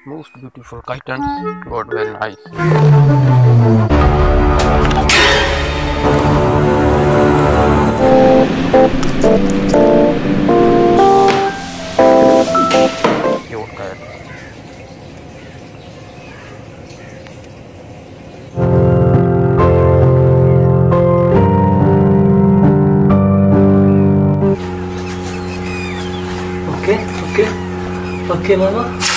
Most beautiful kittens. God, very nice. Cute cat. Okay, okay, okay, Mama.